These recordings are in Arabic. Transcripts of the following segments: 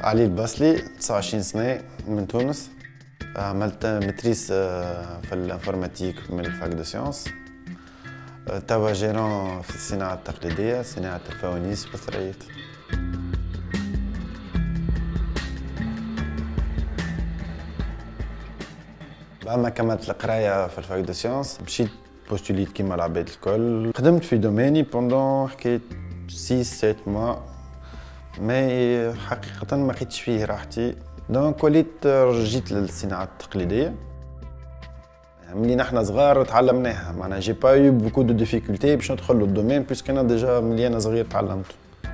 علي البصلي 29 سنة من تونس. عملت ماتريس في الانفورماتيك من الفاك دو سيونس. توا جيرون في الصناعة التقليدية، صناعة الفوانيس والثريات. بعد ما كملت القراية في الفاك دو سيونس مشيت بوستوليت كيما العباد الكل. خدمت في دوميني بوندون حكاية 6-7 موا، مي حقيقة ما لقيتش فيه راحتي، دونك وليت رجيت للصناعة التقليدية. ملي نحنا صغار تعلمناها، معناها جي با يو بوكو دو ديفيكولتي باش ندخل للدومين بيسك انا ديجا ملي انا صغير تعلمته.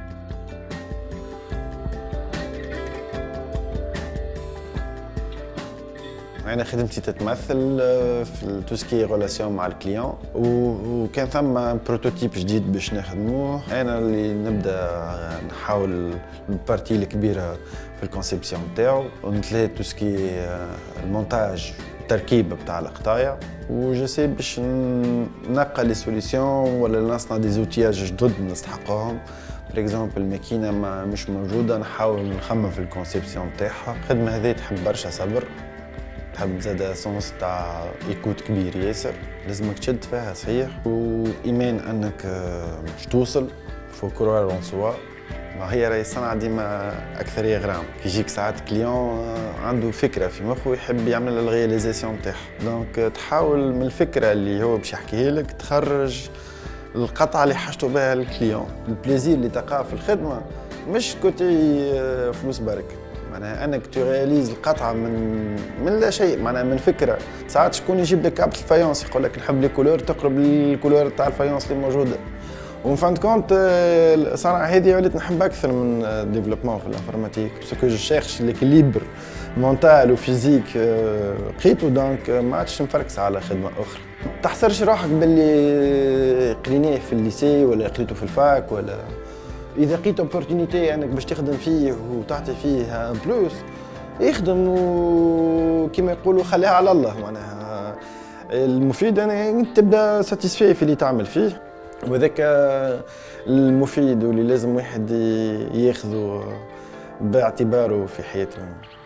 أنا خدمتي تتمثل في تو سكي ريلاسيون مع الكليون، وكان ثم بروتوتيب جديد باش نخدموه. أنا اللي نبدا نحاول البارتي الكبيرة في الكونسيبسيون تاعو، ونتلاقي تو سكي المونتاج التركيب بتاع القطايع، وجسي باش نلقى لي سوليسيون ولا نصنع دي زوتياج جدد نستحقهم. بار اكزومبل الماكينه مش موجوده، نحاول نخمم في الكونسيبسيون تاعها. الخدمه هذه تحب برشا صبر، تحب زاده سونس تاع ايكوت كبير ياسر، لازمك تشد فيها صحيح، وايمان انك باش توصل. فو كروار اون سوا. ما هي راهي الصنعه ديما اكثر غرام. كي يجيك ساعات كليون عنده فكره في مخه يحب يعمل الرياليزاسيون تاعها، دونك تحاول من الفكره اللي هو باش يحكيه لك تخرج القطعه اللي حاجته بها الكليون. البليزير اللي تلقاه في الخدمه مش كوتي فلوس برك، معناها انك ترياليز القطعه من لا شيء، معناها من فكره. ساعات شكون يجيب لك كابل الفايونس يقول لك نحب لي كولور تقرب للكولور تاع الفايونس اللي موجوده، ومن فان كونت الصنعه هذه وليت نحب اكثر من ديفلوبمون في الانفورماتيك، باسكو جو شيرش ليكيليبر مونتال وفيزيك لقيتو، دونك ما عادش نفركس على خدمه اخرى. تحسرش روحك باللي قريناه في الليسي ولا قريتو في الفاك، ولا اذا لقيت اوبورتونيتي انك باش تخدم فيه وتعطي فيه بلوس يخدم، وكما يقولوا خليها على الله. معناها المفيد انا تبدا ساتيسفاي في اللي تعمل فيه، وذاك المفيد واللي لازم واحد ياخذه باعتباره في حياته.